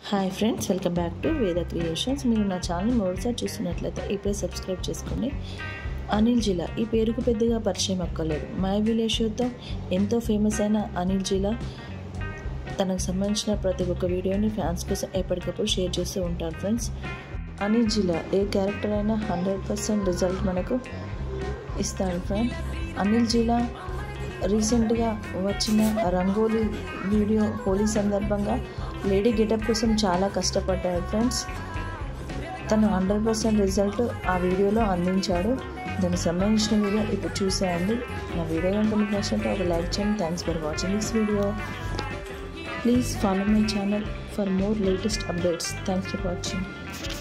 Hi friends, welcome back to Veda creations. మీరు నా channel మొదటిసారి చూస్తున్నట్లయితే ఇప్పుడే సబ్స్క్రైబ్ చేసుకోండి. అనిల్జీలా ఈ పేరుకు పెద్దగా పరిచయం అక్కర్లేదు. మై విలేజ్ షోతో ఎంతో ఫేమస్ అయిన అనిల్జీలా తనకు సంబంధించిన ప్రతి ఒక్క వీడియోని ఫ్యాన్స్ కోసం ఎప్పటికప్పుడు షేర్ చేస్తూ ఉంటారు ఫ్రెండ్స్. అనిల్జీలా ఏ క్యారెక్టర్ అయినా 100% రిజల్ట్ మనకు ఇస్తాడు ఫ్రెండ్. అనిల్జీలా రీసెంట్గా వచ్చిన రంగోలీ వీడియో హోలీ సందర్భంగా లేడీ గెటప్ కోసం చాలా కష్టపడ్డాడు ఫ్రెండ్స్. తను 100% రిజల్ట్ ఆ వీడియోలో అందించాడు. దానికి సంబంధించిన వీడియో ఇప్పుడు చూసేయండి. నా వీడియో కనుక మీకు నచ్చినట్టు ఒక లైక్ చేయండి. Thanks for watching this video. Please follow my channel for more latest updates. Thanks for watching.